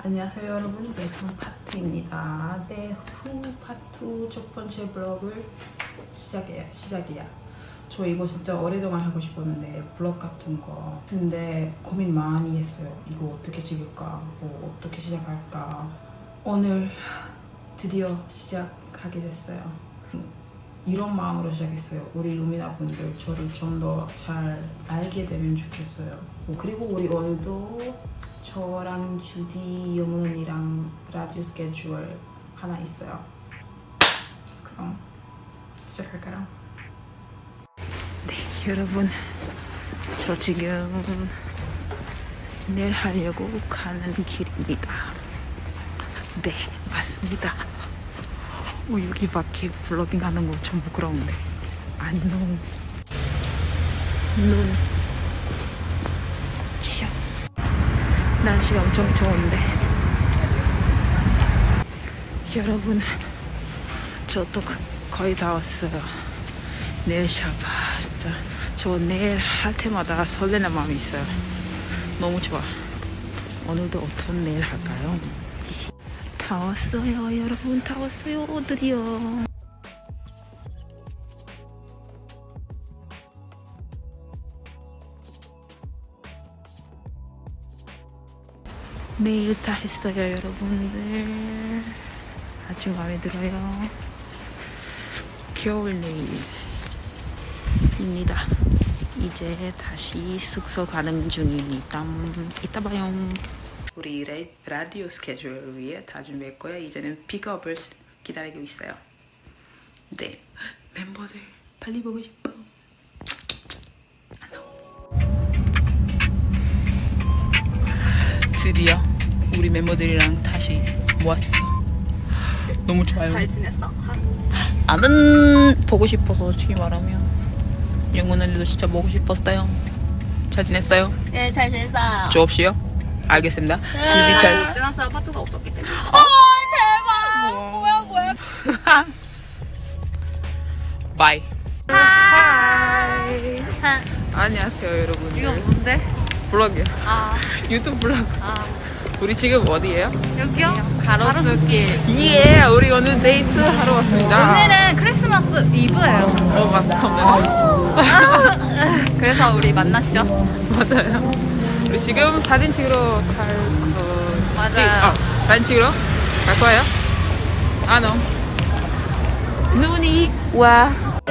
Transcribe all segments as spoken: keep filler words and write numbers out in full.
안녕하세요 여러분, 백성 파트입니다. 네, 후 파트 첫 번째 블로그를 시작해요. 시작이야. 저 이거 진짜 오래동안 하고 싶었는데 블로그 같은 거. 근데 고민 많이 했어요. 이거 어떻게 찍을까? 뭐 어떻게 시작할까? 오늘 드디어 시작하게 됐어요. 이런 마음으로 시작했어요. 우리 루미나 분들 저를 좀 더 잘 알게 되면 좋겠어요. 그리고 우리 오늘도 저랑 주디, 영훈 언니랑 라디오 스케줄 하나 있어요. 그럼 시작할까요? 네, 여러분, 저 지금 내일 하려고 가는 길입니다. 네, 맞습니다. 어, 여기 밖에 블로깅 하는 거 좀 부끄러운데. 안녕. 눈. 치아. 날씨가 엄청 좋은데. 여러분, 저 또 거의 다 왔어요. 네일 샵. 아, 진짜 저 내일 할 때마다 설레는 마음이 있어요. 너무 좋아. 오늘도 어떤 네일 할까요? 다 왔어요 여러분, 다 왔어요 드디어. 네일 다 했어요 여러분들. 아주 마음에 들어요. 겨울 네일입니다. 이제 다시 숙소 가는 중입니다. 이따 봐요. 우리 레, 라디오 스케줄을 위해 다 준비했고요. 이제는 픽업을 기다리고 있어요. 네, 멤버들 빨리 보고 싶어. 드디어 우리 멤버들이랑 다시 모았어요. 너무 좋아요. 잘 지냈어? 나는 보고 싶어서 솔직히 말하면 영훈 언니도 진짜 보고 싶었어요. 잘 지냈어요? 네, 잘 지냈어요. 저 없이요? 알겠습니다. 네. 주디 잘. 지났어요. 파트가 없었기 때문에. 어, 대박. 뭐야 뭐야. 바이. 하이. 안녕하세요 여러분. 이거 뭔데? 블로그요. 아, 유튜브 블로그. 아. 우리 지금 어디예요? 여기요? 가로수길. 예, 우리 오늘 데이트 하러 왔습니다. 오늘은 크리스마스 이브예요. 어, 맞습니다. 그래서 우리 만났죠? 맞아요. 우리 지금 사진 찍으러 갈 거. 맞아요. 어, 사진 찍으러 갈 거예요? 아, no. 눈이 와.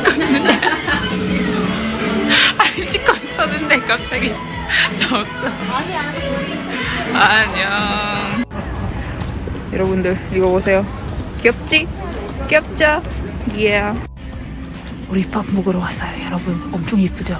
아니, 찍고 있었는데 갑자기 나왔어. 아니 아니 우리. 안녕. 여러분들 이거 보세요. 귀엽지? 귀엽죠? 예. Yeah. 우리 밥 먹으러 왔어요. 여러분 엄청 예쁘죠?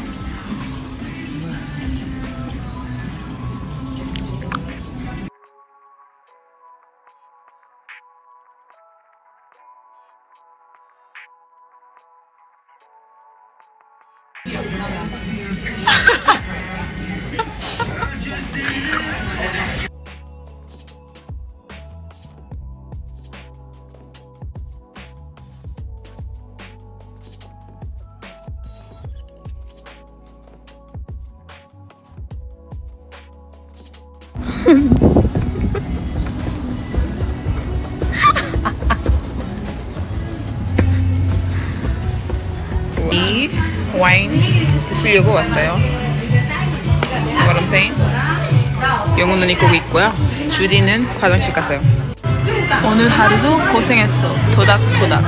이 와인 드시려고 왔어요. What I'm saying? 영훈 언니 거기 있고요. 주디는 화장실 갔어요. 오늘 하루도 고생했어. 도닥도닥.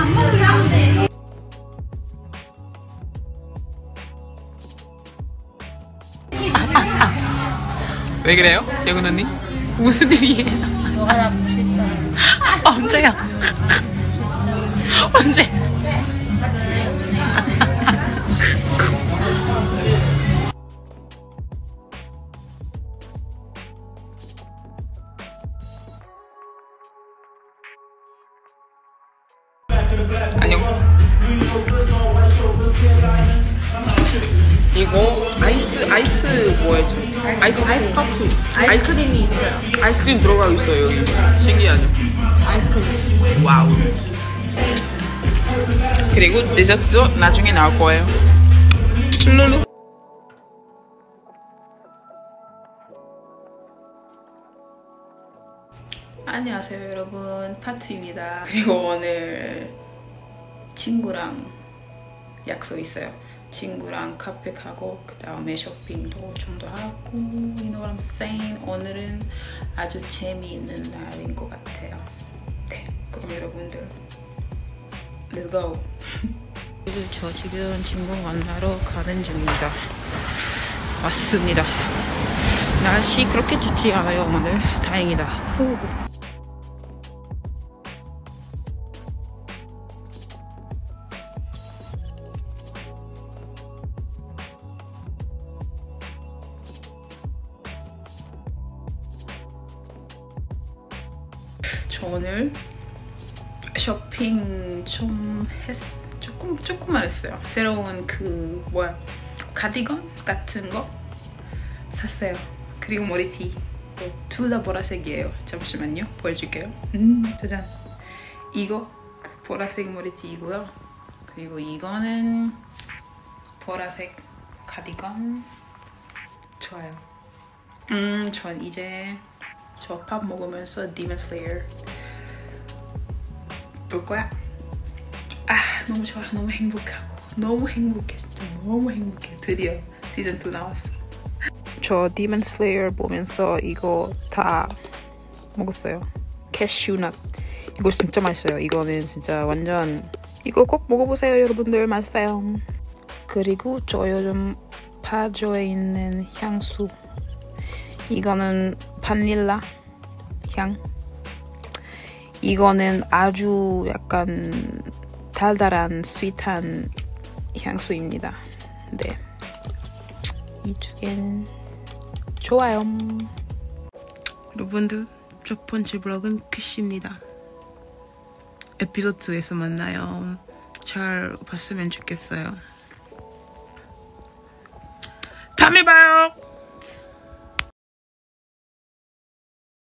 왜 그래요? 영훈 언니? 무슨 일이에요? 너가 나 무시했잖아. 언제야? 언제? 안녕. 이거 아이스 아이스 뭐였지? 아이스 아이스 커피. 아이스크림이 있어요. 아이스크림 들어가고 있어요 여기. 신기하죠? 아이스크림. 와우. 그리고 디저트도 나중에 나올 거예요. 룰루. 안녕하세요 여러분, 파트입니다. 그리고 오늘 친구랑 약속 있어요. 친구랑 카페 가고 그 다음에 쇼핑도 좀 더 하고, you know what I'm saying? 오늘은 아주 재미있는 날인 것 같아요. 네, 그럼 여러분들 Let's go. 저 지금 친구 만나러 가는 중입니다. 왔습니다. 날씨 그렇게 좋지 않아요 오늘. 다행이다. 후. 저 오늘 쇼핑 좀 했, 조금 조금만 했어요. 새로운 그 뭐야 카디건 같은 거 샀어요. 그리고 머리티 둘 다 보라색이에요. 잠시만요, 보여줄게요. 음, 짜잔. 이거 그 보라색 머리티이고요. 그리고 이거는 보라색 카디건. 좋아요. 음, 전 이제 저 밥 먹으면서 Demon Slayer 볼 거야. 아, 너무 좋아. 너무 행복하고 너무 행복해. 진짜 너무 행복해. 드디어 시즌 투 나왔어. 저 Demon Slayer 보면서 이거 다 먹었어요. 캐슈넛. 이거 진짜 맛있어요. 이거는 진짜 완전, 이거 꼭 먹어보세요 여러분들. 맛있어요. 그리고 저 요즘 파조에 있는 향수, 이거는 바닐라 향. 이거는 아주 약간 달달한 스윗한 향수입니다. 네, 이 두 개는 좋아요. 여러분들, 첫 번째 블로그는 끝입니다. 에피소드 이에서 만나요. 잘 봤으면 좋겠어요. 다음에 봐요.